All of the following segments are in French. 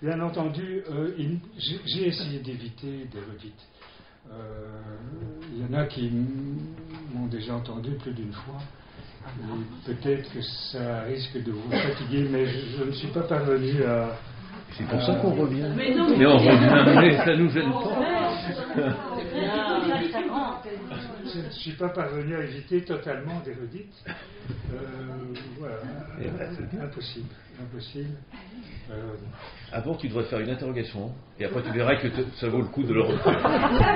Bien entendu, j'ai essayé d'éviter des redites. Il y en a qui m'ont déjà entendu plus d'une fois. Peut-être que ça risque de vous fatiguer, mais je ne suis pas parvenu à... C'est pour ça qu'on revient. Mais on revient, mais ça nous gêne pas. Je ne suis pas parvenu à éviter totalement des redites. Voilà, impossible. Avant, tu devrais faire une interrogation, et après tu verras que ça vaut le coup de le refaire.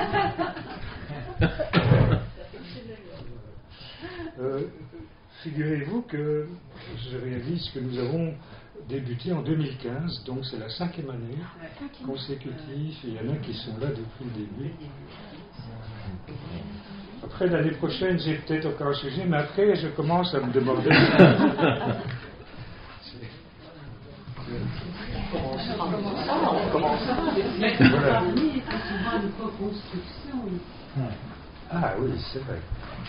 Figurez-vous que je réalise que nous avons débuté en 2015, donc c'est la 5e année consécutive, et il y en a qui sont là depuis le début. Après, l'année prochaine, j'ai peut-être encore un sujet, mais après, je commence à me demander... Voilà. Ah oui, c'est vrai.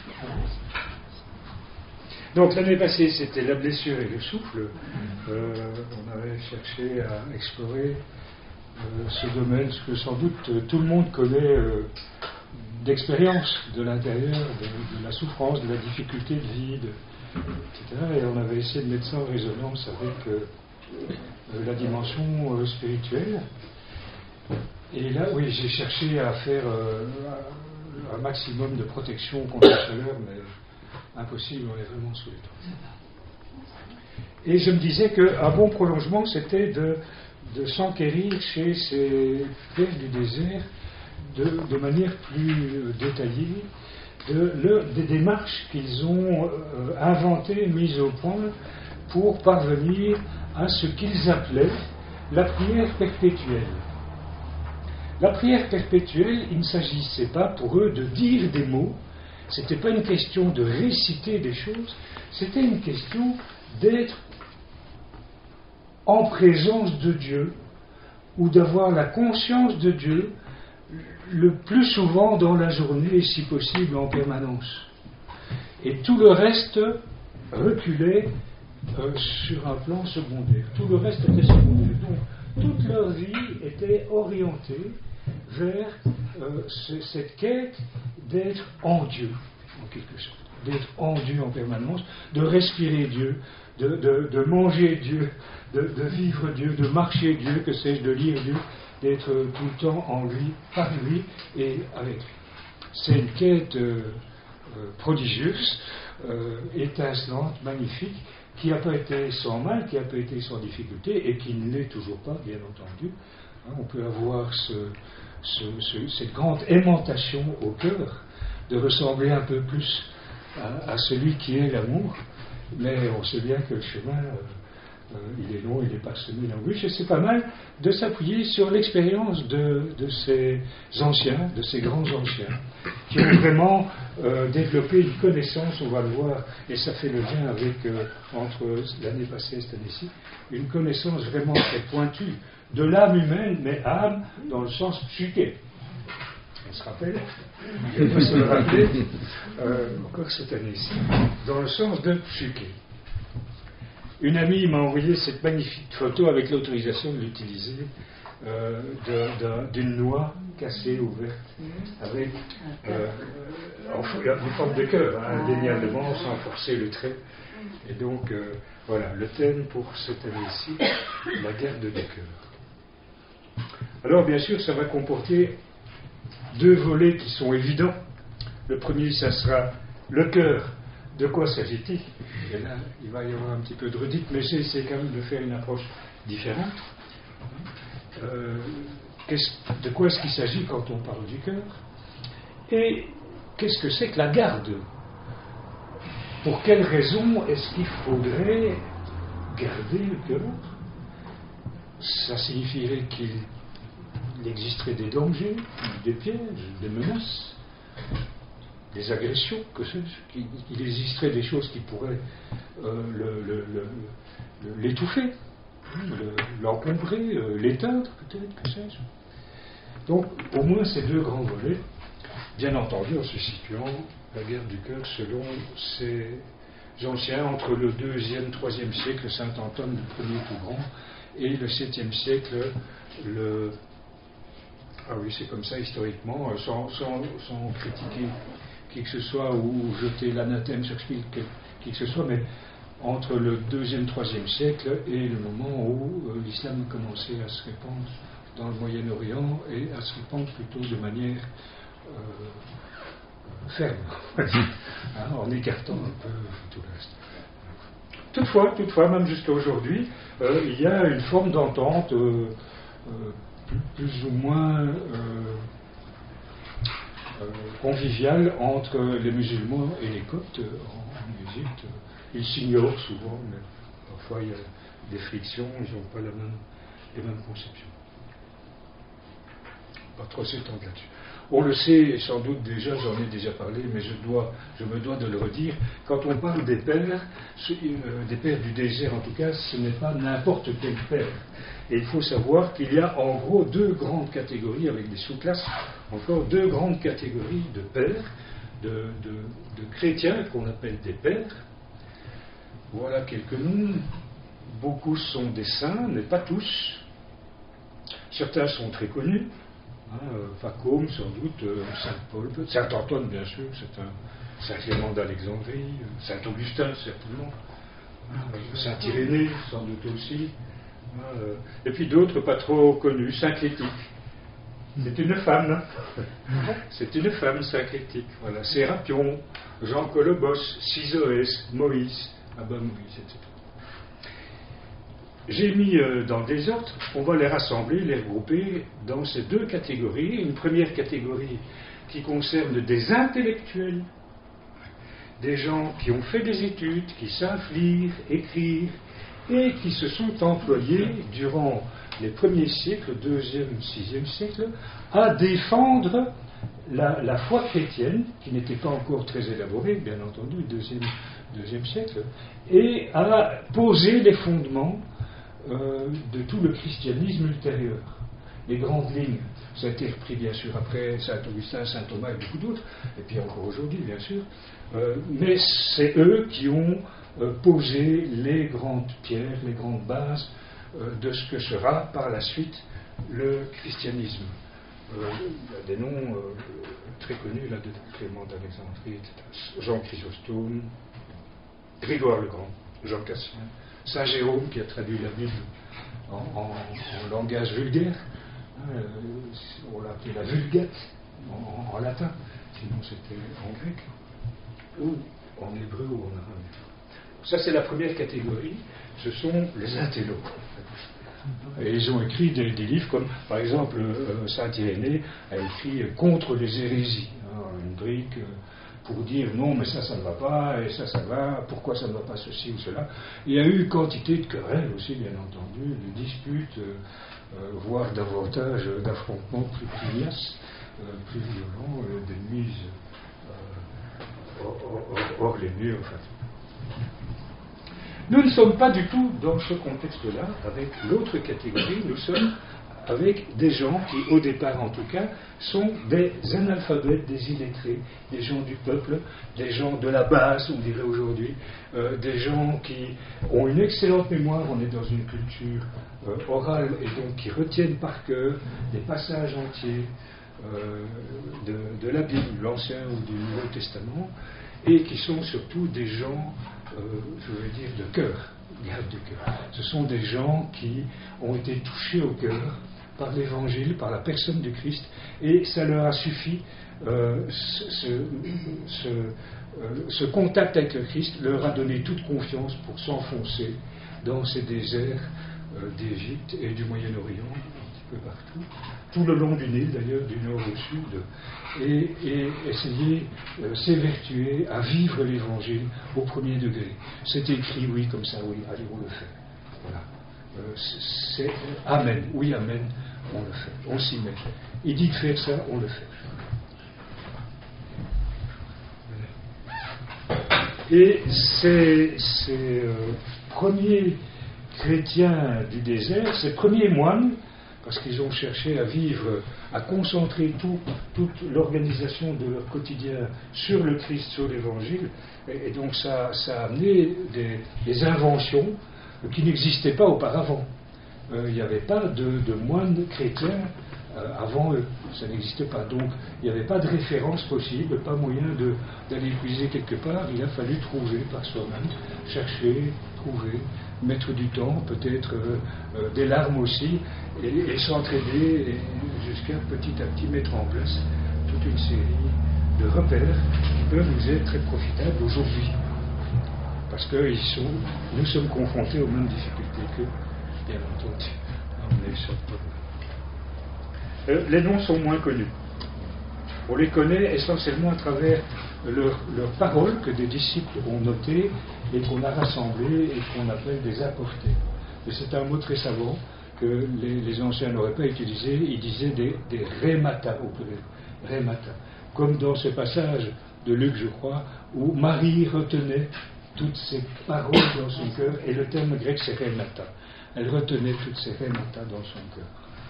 Donc l'année passée, c'était la blessure et le souffle. On avait cherché à explorer ce domaine, ce que sans doute tout le monde connaît d'expérience de l'intérieur, de la souffrance, de la difficulté de vie, etc. Et on avait essayé de mettre ça en résonance avec la dimension spirituelle. Et là, oui, j'ai cherché à faire un maximum de protection contre la chaleur, mais impossible, on est vraiment sous les toits. Et je me disais qu'un bon prolongement, c'était de s'enquérir chez ces pères du désert de manière plus détaillée des démarches qu'ils ont inventées, mises au point pour parvenir à ce qu'ils appelaient la prière perpétuelle. La prière perpétuelle, il ne s'agissait pas pour eux de dire des mots, c'était pas une question de réciter des choses, c'était une question d'être en présence de Dieu, ou d'avoir la conscience de Dieu le plus souvent dans la journée, et si possible en permanence. Et tout le reste reculait sur un plan secondaire. Tout le reste était secondaire. Donc, toute leur vie était orientée vers cette quête d'être en Dieu, en quelque sorte. D'être en Dieu en permanence, de respirer Dieu, de manger Dieu, de vivre Dieu, de marcher Dieu, que sais-je, de lire Dieu, d'être tout le temps en lui, par lui et avec lui. C'est une quête prodigieuse, étincelante, magnifique, qui n'a pas été sans mal, qui n'a pas été sans difficulté et qui ne l'est toujours pas, bien entendu. On peut avoir cette grande aimantation au cœur de ressembler un peu plus à celui qui est l'amour, mais on sait bien que le chemin il est long, il est parsemé d'embûches, et c'est pas mal de s'appuyer sur l'expérience de ces anciens, de ces grands anciens, qui ont vraiment développé une connaissance, on va le voir, et ça fait le lien avec, entre l'année passée et cette année-ci, une connaissance vraiment très pointue de l'âme humaine, mais âme dans le sens psyché. On se rappelle, il faut se le rappeler, encore cette année-ci, dans le sens de psyché. Une amie m'a envoyé cette magnifique photo avec l'autorisation de l'utiliser d'une noix cassée ouverte avec en forme de cœur, indéniablement, sans forcer le trait. Et donc, voilà, le thème pour cette année-ci, la garde du cœur. Alors, bien sûr, ça va comporter deux volets qui sont évidents. Le premier, ça sera le cœur. De quoi s'agit-il? Et là, il va y avoir un petit peu de redite, mais j'essaie quand même de faire une approche différente. De quoi est-ce qu'il s'agit quand on parle du cœur? Et qu'est-ce que c'est que la garde? Pour quelles raisons est-ce qu'il faudrait garder le cœur? Ça signifierait qu'il existerait des dangers, des pièges, des menaces, des agressions, que sais-je, qu'il existerait des choses qui pourraient l'étouffer, l'encombrer, l'éteindre, peut-être, que sais-je. Donc, au moins ces deux grands volets, bien entendu en se situant la guerre du cœur selon anciens, entre le 2e, 3e siècle, Saint Antoine le premier tout grand, et le 7e siècle, ah oui, c'est comme ça historiquement, sans critiquer qui que ce soit ou jeter l'anathème sur qui que ce soit, mais entre le 2e, 3e siècle et le moment où l'islam commençait à se répandre dans le Moyen-Orient et à se répandre plutôt de manière ferme, en écartant un peu tout le reste. Toutefois, même jusqu'à aujourd'hui, il y a une forme d'entente plus ou moins conviviale entre les musulmans et les Coptes en Égypte. Ils s'ignorent souvent, mais parfois il y a des frictions, ils n'ont pas les mêmes conceptions. Pas trop s'étendre là-dessus. On le sait sans doute déjà, j'en ai déjà parlé, mais je me dois de le redire. Quand on parle des pères du désert en tout cas, ce n'est pas n'importe quel père. Et il faut savoir qu'il y a en gros deux grandes catégories, avec des sous-classes, encore deux grandes catégories de pères, de chrétiens qu'on appelle des pères. Voilà quelques noms. Beaucoup sont des saints, mais pas tous. Certains sont très connus. Pacôme, sans doute, Saint Paul, Saint Antoine, bien sûr, c'est un Saint Clément d'Alexandrie, Saint Augustin, certainement, Saint Irénée, sans doute aussi, et puis d'autres pas trop connus, Saint Clétique. C'est une femme, c'est une femme, Saint Clétique, voilà, Sérapion, Jean Colobos, Sisoès, Moïse, Moïse, etc. J'ai mis dans le désordre, on va les rassembler, les regrouper dans ces deux catégories. Une première catégorie qui concerne des intellectuels, des gens qui ont fait des études, qui savent lire, écrire, et qui se sont employés durant les premiers siècles, 2e, 6e siècle, à défendre la foi chrétienne, qui n'était pas encore très élaborée, bien entendu, 2e siècle, et à poser les fondements de tout le christianisme ultérieur. Les grandes lignes, ça a été repris bien sûr après Saint Augustin, Saint Thomas et beaucoup d'autres, et puis encore aujourd'hui bien sûr, mais c'est eux qui ont posé les grandes pierres, les grandes bases de ce que sera par la suite le christianisme. Il y a des noms très connus là, de Clément d'Alexandrie, etc. Jean Chrysostome, Grégoire le Grand, Jean Cassien, Saint Jérôme qui a traduit la Bible en langage vulgaire, on l'appelait la Vulgate en latin, sinon c'était en grec, ou en hébreu ou en arabe. Ça c'est la première catégorie, ce sont les intellos. Et ils ont écrit des livres comme, par exemple, Saint Irénée a écrit contre les hérésies, une brique pour dire non, mais ça ne va pas, et ça va, pourquoi ça ne va pas ceci ou cela. Il y a eu quantité de querelles aussi, bien entendu, de disputes, voire davantage d'affrontements plus pugnaces, plus violents, des mises hors les murs. Enfin. Nous ne sommes pas du tout dans ce contexte-là avec l'autre catégorie, nous sommes avec des gens qui, au départ en tout cas, sont des analphabètes, des illettrés, des gens du peuple, des gens de la base, on dirait aujourd'hui, des gens qui ont une excellente mémoire, on est dans une culture orale, et donc qui retiennent par cœur des passages entiers de la Bible, de l'Ancien ou du Nouveau Testament, et qui sont surtout des gens, je veux dire, de cœur, grave de cœur. Ce sont des gens qui ont été touchés au cœur par l'Évangile, par la personne du Christ, et ça leur a suffi, ce contact avec le Christ leur a donné toute confiance pour s'enfoncer dans ces déserts d'Égypte et du Moyen-Orient, un petit peu partout, tout le long du Nil d'ailleurs, du nord au sud, et essayer, s'évertuer à vivre l'Évangile au premier degré. C'est écrit, oui, comme ça, oui, allez, on le fait. Voilà. C'est Amen, oui, Amen, on le fait, on s'y met. Il dit de faire ça, on le fait. Et ces premiers chrétiens du désert, ces premiers moines, parce qu'ils ont cherché à vivre, à concentrer toute l'organisation de leur quotidien sur le Christ, sur l'Évangile, et donc ça a amené des inventions qui n'existaient pas auparavant. Il n'y avait pas de moines chrétiens avant eux, ça n'existait pas. Donc il n'y avait pas de référence possible, pas moyen d'aller puiser quelque part. Il a fallu trouver par soi-même, chercher, trouver, mettre du temps, peut-être des larmes aussi, et s'entraider jusqu'à petit à petit mettre en place toute une série de repères qui peuvent nous être très profitables aujourd'hui. Parce que nous sommes confrontés aux mêmes difficultés que, bien entendu, on n'échappe pas. Les noms sont moins connus. On les connaît essentiellement à travers leurs paroles que des disciples ont notées et qu'on a rassemblées et qu'on appelle des apportés. Et c'est un mot très savant que les anciens n'auraient pas utilisé. Ils disaient des rémata au pluriel. Rémata. Comme dans ce passage de Luc, je crois, où Marie retenait toutes ces paroles dans son cœur, et le terme grec c'est rémata. Elle retenait toutes ces rémata dans son cœur.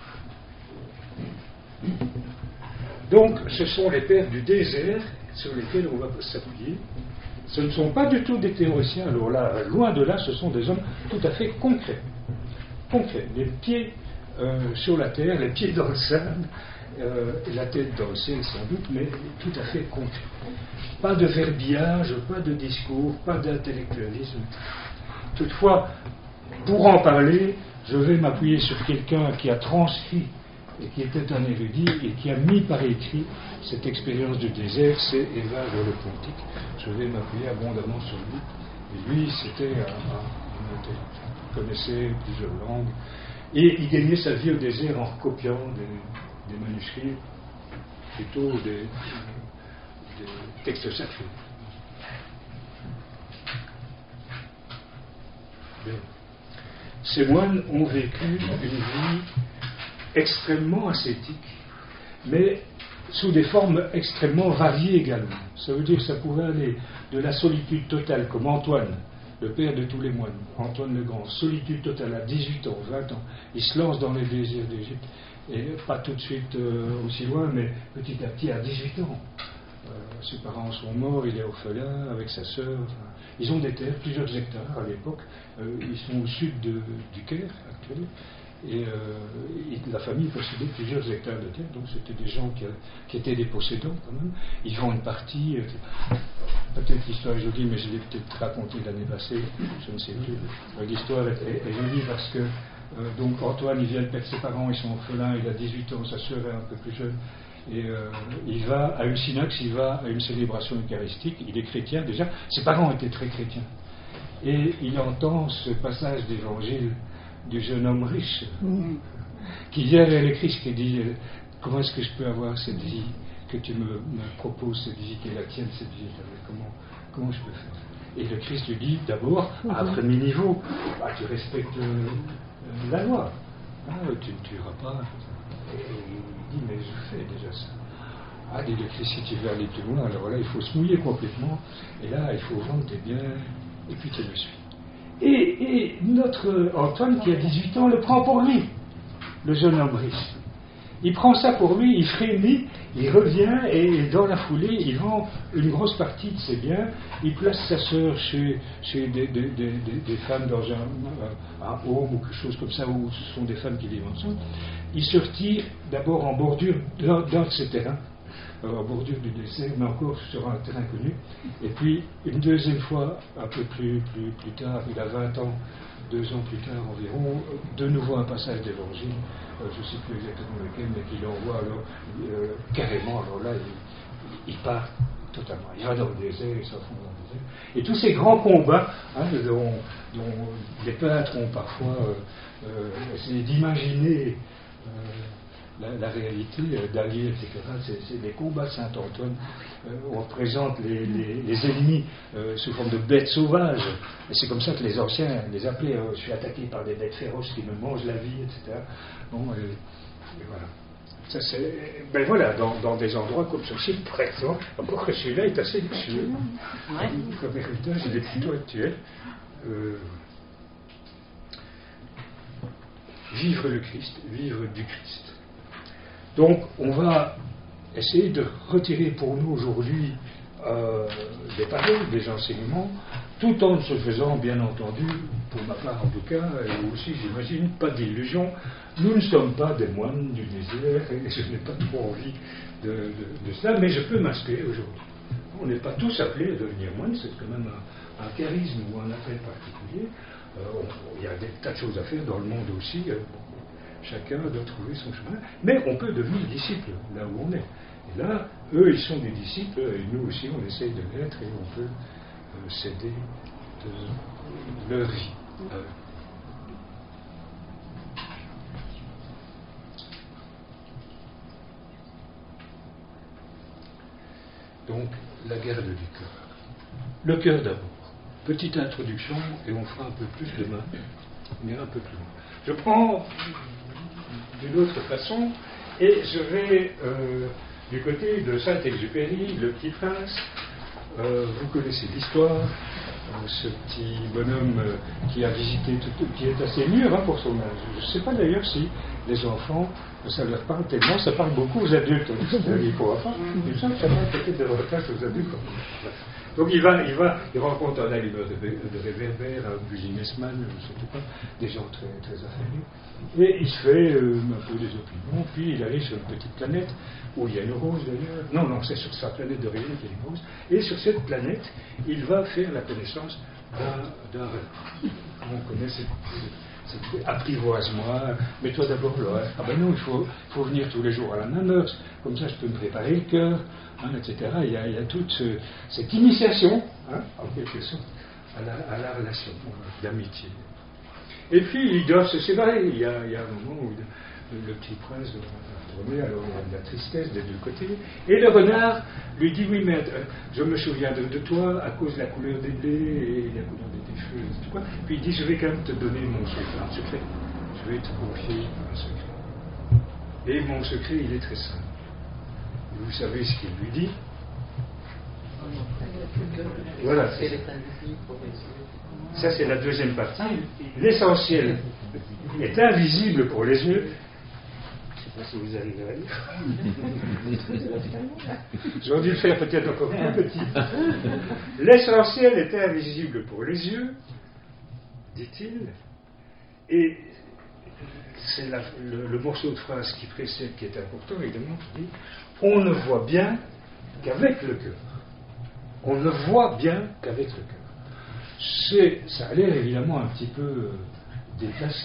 Donc, ce sont les pères du désert sur lesquels on va s'appuyer. Ce ne sont pas du tout des théoriciens. Alors là, loin de là, ce sont des hommes tout à fait concrets. Concrets. Les pieds sur la terre, les pieds dans le sable, et la tête dans le ciel sans doute, mais tout à fait concrets. Pas de verbiage, pas de discours, pas d'intellectualisme. Toutefois, pour en parler, je vais m'appuyer sur quelqu'un qui a transcrit et qui était un érudit et qui a mis par écrit cette expérience du désert, c'est Évagre le Pontique. Je vais m'appuyer abondamment sur lui. Et lui, c'était un intellectuel. Il connaissait plusieurs langues. Et il gagnait sa vie au désert en recopiant des manuscrits, plutôt des textes sacrés. Bien. Ces moines ont vécu une vie extrêmement ascétique, mais sous des formes extrêmement variées également. Ça veut dire que ça pouvait aller de la solitude totale, comme Antoine, le père de tous les moines, Antoine le Grand, solitude totale à 18 ans, 20 ans. Il se lance dans les désirs d'Égypte, et pas tout de suite aussi loin, mais petit à petit à 18 ans. Ses parents sont morts, il est orphelin avec sa sœur. Enfin, ils ont des terres, plusieurs hectares à l'époque. Ils sont au sud du Caire actuel. Et la famille possédait plusieurs hectares de terre, donc c'était des gens qui étaient des possédants quand même. Ils vendent une partie. Peut-être l'histoire est jolie, mais je l'ai peut-être racontée l'année passée, je ne sais plus. L'histoire est jolie parce que donc Antoine, il vient de perdre ses parents, ils sont orphelins, il a 18 ans, sa sœur est un peu plus jeune. Et il va à une synaxe, il va à une célébration eucharistique, il est chrétien déjà, ses parents étaient très chrétiens. Et il entend ce passage d'évangile du jeune homme riche qui vient vers le Christ et dit comment est-ce que je peux avoir cette vie que tu me proposes, cette vie qui est la tienne, cette vie, comment je peux faire? Et le Christ lui dit d'abord, à un premier niveau, tu respectes la loi, tu ne tueras pas. Et il dit mais je fais déjà ça. Dit le Christ, si tu veux aller plus loin, alors là il faut se mouiller complètement, et là il faut vendre tes biens, et puis tu le suis. Et notre Antoine, qui a 18 ans, le prend pour lui, le jeune homme riche. Il prend ça pour lui, il frémit, il revient, et dans la foulée, il vend une grosse partie de ses biens. Il place sa sœur chez des femmes dans un home ou quelque chose comme ça, où ce sont des femmes qui vivent ensemble. Il se retire d'abord en bordure d'un de ces terrains, en bordure du désert, mais encore sur un terrain connu. Et puis, une deuxième fois, un peu plus tard, il a 20 ans, 2 ans plus tard environ, de nouveau un passage d'évangile, je ne sais plus exactement lequel, mais qu'il envoie alors carrément, alors là, il part totalement. Il va dans le désert, il s'enfonce dans le désert. Et tous ces grands combats, dont les peintres ont parfois essayé d'imaginer la réalité d'allier, etc. C'est les combats de Saint-Antoine. On représente les ennemis sous forme de bêtes sauvages. Et c'est comme ça que les anciens les appelaient. Je suis attaqué par des bêtes féroces qui me mangent la vie, etc. Bon, et voilà. Ça, ben voilà, dans des endroits comme ceci, par exemple, encore que celui-là est assez luxueux. Comme héritage, il est plutôt actuel. vivre le Christ, vivre du Christ. Donc on va essayer de retirer pour nous aujourd'hui des paroles, des enseignements, tout en se faisant, bien entendu, pour ma part en tout cas, et aussi j'imagine, pas d'illusion. Nous ne sommes pas des moines du désert, et je n'ai pas trop envie de cela, mais je peux m'inspirer aujourd'hui. On n'est pas tous appelés à devenir moines, c'est quand même un charisme ou un appel particulier. Il y a des tas de choses à faire dans le monde aussi, chacun doit trouver son chemin, mais on peut devenir disciple là où on est. Et là, eux, ils sont des disciples, et nous aussi, on essaye de l'être, et on peut s'aider de leur vie. Donc, la garde du cœur. Le cœur d'abord. Petite introduction, et on fera un peu plus demain, mais un peu plus loin. Je prends d'une autre façon, et je vais du côté de Saint-Exupéry, le Petit Prince. Vous connaissez l'histoire, ce petit bonhomme qui a visité, qui est assez mûr pour son âge. Je ne sais pas d'ailleurs si les enfants, ça leur parle tellement, ça parle beaucoup aux adultes. Il faut enfants, il me semble que ça parle peut-être davantage aux adultes. Donc il rencontre un allumeur de réverbère, un businessman, je ne sais pas, des gens très, très affairés, et il se fait un peu des opinions, puis il arrive sur une petite planète, où il y a une rose d'ailleurs, non, c'est sur sa planète d'origine qu'il y a une rose, et sur cette planète, il va faire la connaissance d'un renard. On connaît cette apprivoise-moi, mets-toi d'abord là. Ah ben non, il faut venir tous les jours à la même heure, comme ça je peux me préparer le cœur, etc. Il y a toute cette initiation, en quelque sorte, à la relation d'amitié. Et puis ils doivent se séparer. Il y a un moment où le petit prince doit retourner, alors il y a de la tristesse des deux côtés. Et le renard lui dit: oui, mais je me souviens de toi à cause de la couleur des blés et la couleur de tes cheveux, etc. Puis il dit: je vais quand même te donner mon secret, un secret. Je vais te confier un secret. Et mon secret, il est très simple. Vous savez ce qu'il lui dit? Voilà. Ça, c'est la deuxième partie. L'essentiel est invisible pour les yeux. Je ne sais pas si vous arrivez à lire. J'aurais dû le faire peut-être encore plus petit. L'essentiel est invisible pour les yeux, dit-il, et c'est le morceau de phrase qui précède qui est important, évidemment, qui dit: on ne voit bien qu'avec le cœur. On ne voit bien qu'avec le cœur. Ça a l'air évidemment un petit peu déplacé.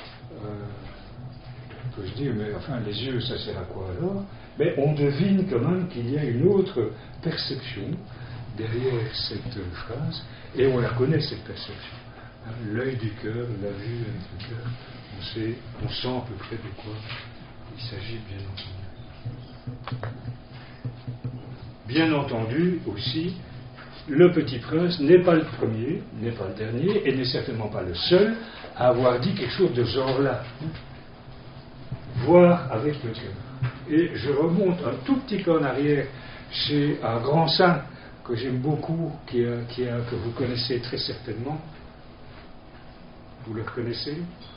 Que je dis, mais enfin, les yeux, ça sert à quoi alors? Mais on devine quand même qu'il y a une autre perception derrière cette phrase, et on la connaît, cette perception. L'œil du cœur, la vue avec le cœur, on sent à peu près de quoi il s'agit, bien entendu. Bien entendu aussi, le Petit Prince n'est pas le premier, n'est pas le dernier, et n'est certainement pas le seul à avoir dit quelque chose de ce genre-là. Voir avec le cœur. Et je remonte un tout petit peu en arrière chez un grand saint que j'aime beaucoup, que vous connaissez très certainement. Vous le reconnaissez?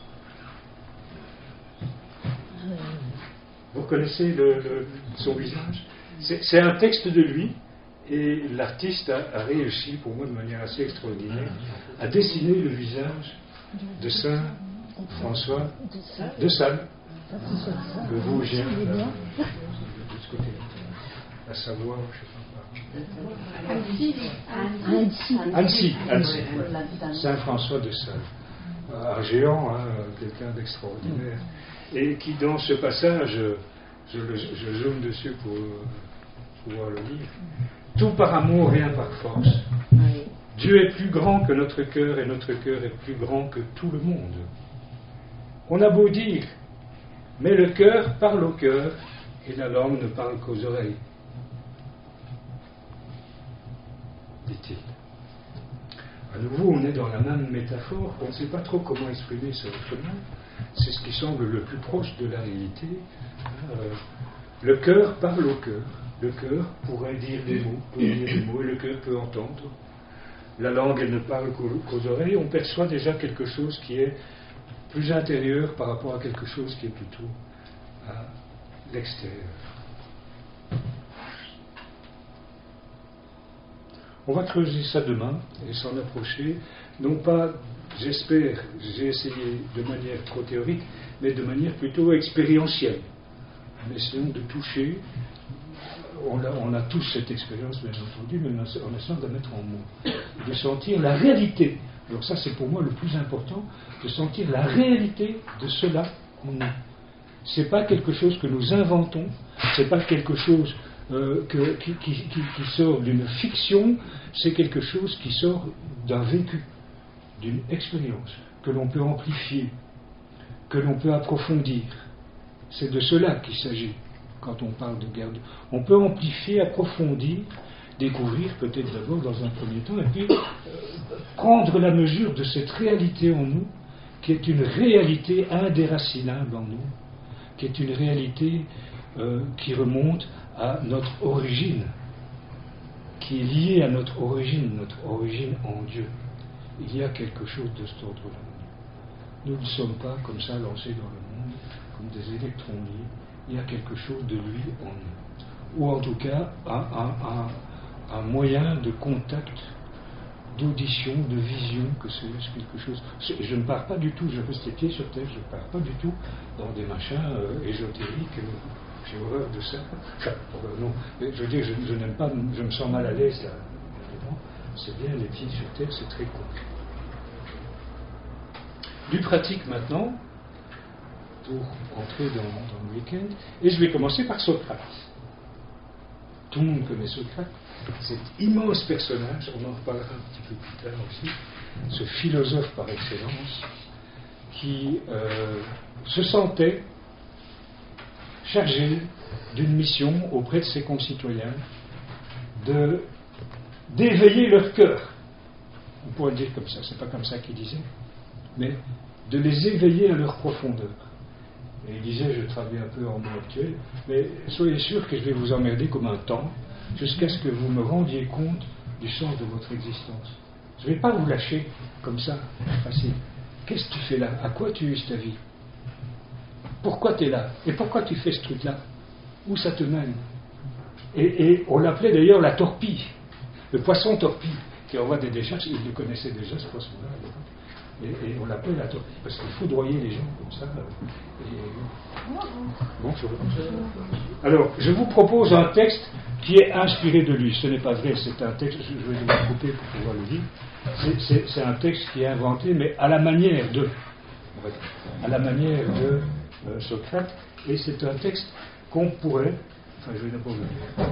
Vous connaissez son visage? C'est un texte de lui, et l'artiste a réussi, pour moi de manière assez extraordinaire, à dessiner le visage de Saint François de Sales, le Vosgien, de ce côté, à Savoie, je ne sais pas. Annecy, Saint François de Sales. Argéant, quelqu'un d'extraordinaire, et qui dans ce passage, je zoome dessus pour pouvoir le lire, tout par amour, rien par force. Dieu est plus grand que notre cœur, et notre cœur est plus grand que tout le monde. On a beau dire, mais le cœur parle au cœur, et la langue ne parle qu'aux oreilles, dit-il. À nouveau, on est dans la même métaphore, on ne sait pas trop comment exprimer ça autrement. C'est ce qui semble le plus proche de la réalité. Le cœur parle au cœur. Le cœur pourrait dire des mots, et le cœur peut entendre. La langue, elle ne parle qu'aux oreilles. On perçoit déjà quelque chose qui est plus intérieur par rapport à quelque chose qui est plutôt à l'extérieur. On va creuser ça demain et s'en approcher, non pas, j'espère, j'ai essayé de manière trop théorique, mais de manière plutôt expérientielle. En essayant de toucher, on a tous cette expérience bien entendu, mais en essayant de la mettre en mots, de sentir la réalité. Alors ça c'est pour moi le plus important, de sentir la réalité de cela en nous. C'est pas quelque chose que nous inventons, c'est pas quelque chose qui sort d'une fiction, c'est quelque chose qui sort d'un vécu, d'une expérience, que l'on peut amplifier, que l'on peut approfondir. C'est de cela qu'il s'agit quand on parle de garde. On peut amplifier, approfondir, découvrir peut-être d'abord dans un premier temps, et puis prendre la mesure de cette réalité en nous, qui est une réalité indéracinable en nous, qui est une réalité qui remonte à notre origine, qui est liée à notre origine en Dieu. Il y a quelque chose de cet ordre-là. Nous ne sommes pas comme ça lancés dans le monde, comme des électrons libres. Il y a quelque chose de lui en nous. Ou en tout cas, un moyen de contact, d'audition, de vision, que c'est quelque chose. Je ne pars pas du tout, je reste les pieds sur terre, je ne pars pas du tout dans des machins ésotériques. J'ai horreur de ça. Enfin, non, je veux dire, je n'aime pas, je me sens mal à l'aise là. C'est bien, les pieds sur terre, c'est très concret. Du pratique maintenant, pour entrer dans le week-end, et je vais commencer par Socrate. Tout le monde connaît Socrate, cet immense personnage, on en reparlera un petit peu plus tard aussi, ce philosophe par excellence, qui se sentait chargé d'une mission auprès de ses concitoyens, d'éveiller leur cœur. On pourrait le dire comme ça, c'est pas comme ça qu'il disait, mais de les éveiller à leur profondeur. Et il disait, je travaille un peu en mot actuel, mais soyez sûr que je vais vous emmerder comme un temps, jusqu'à ce que vous me rendiez compte du sens de votre existence. Je ne vais pas vous lâcher comme ça, facile. Qu'est-ce que tu fais là? À quoi tu uses ta vie? Pourquoi tu es là? Et pourquoi tu fais ce truc-là? Où ça te mène? Et on l'appelait d'ailleurs la torpille, le poisson torpille, qui envoie des décharges. Il le connaissait déjà, ce poisson-là, à l'époque. Et on l'appelle la torpille, parce qu'il foudroyait les gens comme ça. Bonjour. Alors, je vous propose un texte qui est inspiré de lui. Ce n'est pas vrai, c'est un texte, je vais devoir couper pour pouvoir le dire. C'est un texte qui est inventé, mais à la manière de Socrate, et c'est un texte qu'on pourrait, enfin je vais d'abord le lire.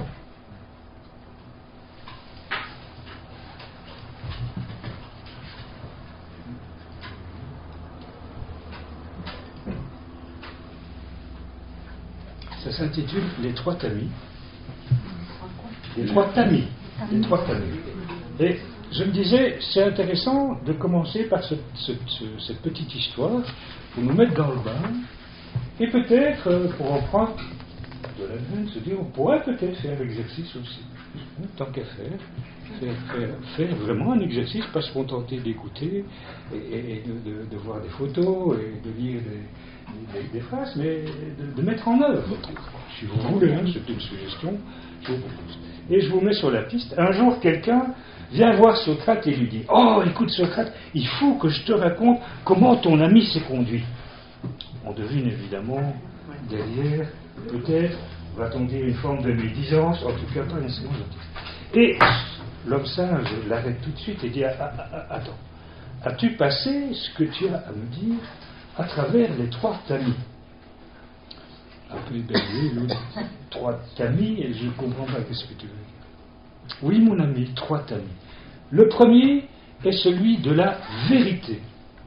Ça s'intitule Les Trois Tamis. Les Trois Tamis. Les Trois Tamis. Et je me disais, c'est intéressant de commencer par cette petite histoire pour nous mettre dans le bain et peut-être, pour en prendre de la graine, se dire, on pourrait peut-être faire l'exercice aussi. Tant qu'à faire vraiment un exercice, pas se contenter d'écouter et de voir des photos et de lire des phrases, mais de mettre en œuvre. Si vous voulez, c'est une suggestion, je vous propose. Et je vous mets sur la piste. Un jour, quelqu'un vient voir Socrate et lui dit, oh, écoute Socrate, il faut que je te raconte comment ton ami s'est conduit. On devine évidemment derrière, peut-être, va-t-on dire une forme de médisance, en tout cas pas nécessairement d'autisme. Et l'homme sage l'arrête tout de suite et dit, attends, as-tu passé ce que tu as à me dire à travers les trois tamis? Un peu éberlué, l'autre, trois tamis, et je ne comprends pas ce que tu veux dire. Oui, mon ami, trois tamis. Le premier est celui de la vérité.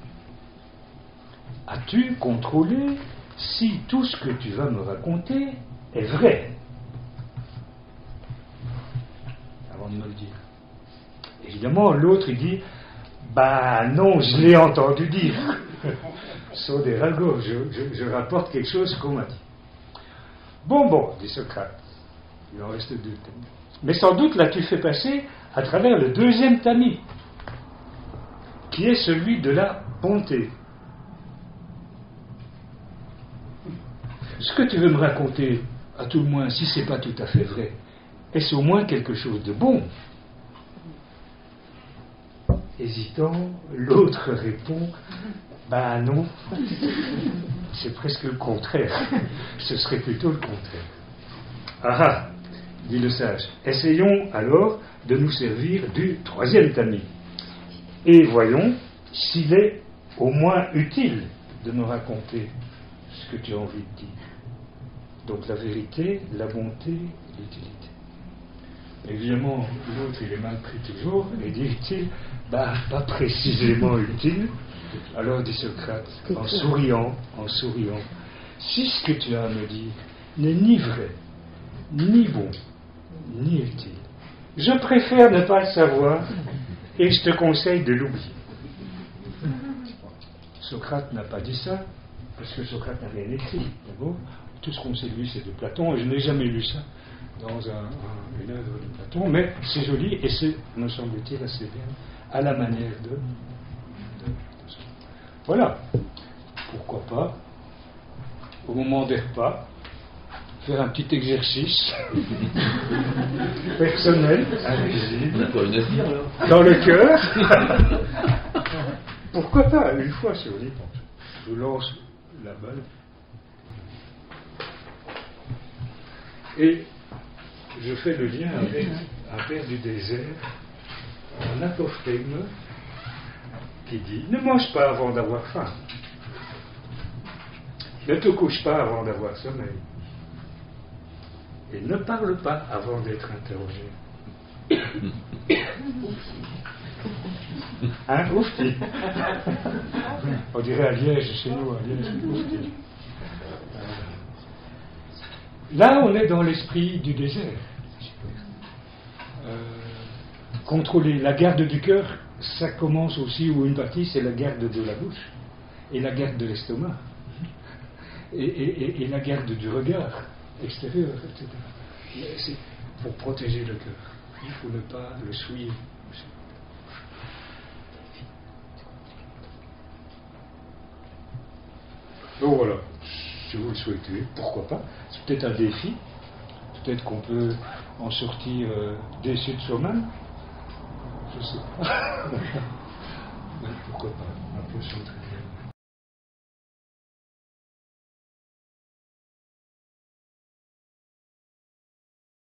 As-tu contrôlé si tout ce que tu vas me raconter est vrai? Avant de me le dire. Évidemment, l'autre, il dit, bah non, je l'ai entendu dire. Sur des ragots, je rapporte quelque chose qu'on m'a dit. Bon, dit Socrate. Il en reste deux tamis. Mais sans doute l'as-tu fait passer à travers le deuxième tamis, qui est celui de la bonté. ce que tu veux me raconter, à tout le moins, si c'est pas tout à fait vrai, est-ce au moins quelque chose de bon? Hésitant, l'autre répond, ben non, c'est presque le contraire, ce serait plutôt le contraire. Ah ah, dit le sage, essayons alors de nous servir du troisième tamis, et voyons s'il est au moins utile de me raconter ce que tu as envie de dire. Donc la vérité, la bonté, l'utilité. Évidemment, l'autre il est mal pris toujours, et dit-il, bah pas précisément utile. Alors dit Socrate, en souriant, si ce que tu as à me dire n'est ni vrai, ni bon, ni utile, je préfère ne pas le savoir, et je te conseille de l'oublier. Socrate n'a pas dit ça, parce que Socrate n'a rien écrit, d'abord. Tout ce qu'on sait de lui, c'est de Platon, et je n'ai jamais lu ça dans une œuvre de Platon, mais c'est joli, et c'est, me semble-t-il, assez bien, à la manière de voilà. Pourquoi pas, au moment des repas, faire un petit exercice personnel, invisible, dans le cœur. Pourquoi pas, une fois sur les portes. Je lance la balle. Et je fais le lien avec un père du désert, un apophthegme, qui dit, ne mange pas avant d'avoir faim. Ne te couche pas avant d'avoir sommeil. Et ne parle pas avant d'être interrogé. Hein, oufti. On dirait à Liège, chez nous, à Liège, oufti. Là, on est dans l'esprit du désert. Contrôler la garde du cœur, ça commence aussi, ou une partie, c'est la garde de la bouche, et la garde de l'estomac, et la garde du regard extérieur, etc. C'est pour protéger le cœur. Il faut ne pas le souiller. Donc voilà, si vous le souhaitez, pourquoi pas. C'est peut-être un défi. Peut-être qu'on peut en sortir déçu de soi-même. Je sais pas. Pourquoi pas, un peu s'entraîner.